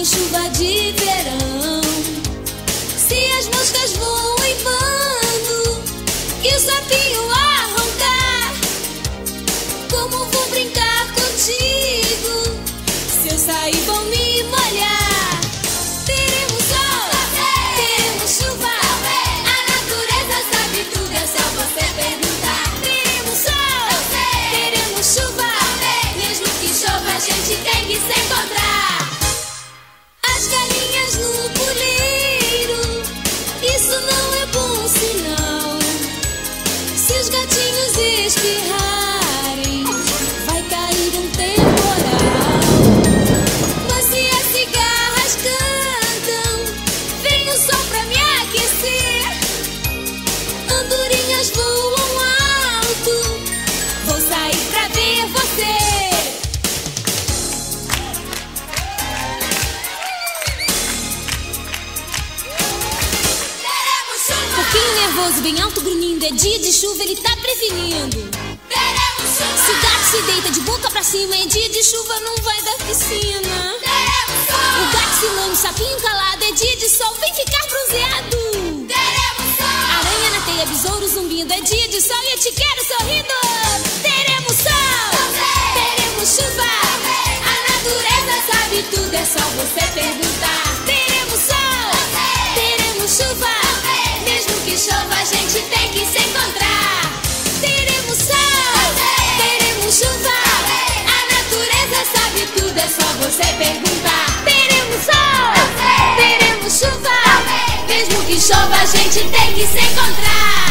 tem chuva de verão. Se as moscas voam em bando e o sapinho arrancar, como vou brincar contigo? Se eu sair vão me molhar. Teremos sol, teremos chuva, a natureza sabe tudo, é só você perguntar. Teremos sol, teremos chuva, mesmo que chova a gente tem que se encontrar. As galinhas no puleiro, isso não é bom sinal. Se os gatinhos espirrarem, vai cair um temporal. Mas se as cigarras cantam, vem o sol pra me aquecer. Andorinhas voam alto, vou sair pra ver você. Pouquinho nervoso, bem alto, grunhindo, é dia de chuva, ele tá prevenindo. Se o gato se deita de boca pra cima, é dia de chuva, não vai dar piscina. O gato se lambe, sapinho calado, é dia de sol, vem ficar bronzeado. Aranha na teia, besouro zumbindo, é dia de sol e eu te quero sorrindo. Teremos sol, teremos chuva, a natureza sabe tudo, é só você perguntar. Teremos sol, teremos chuva, mesmo que chova a gente tem que se encontrar. Teremos sol, teremos chuva, a natureza sabe tudo, é só você perguntar. Teremos sol, teremos chuva, mesmo que chova a gente tem que se encontrar.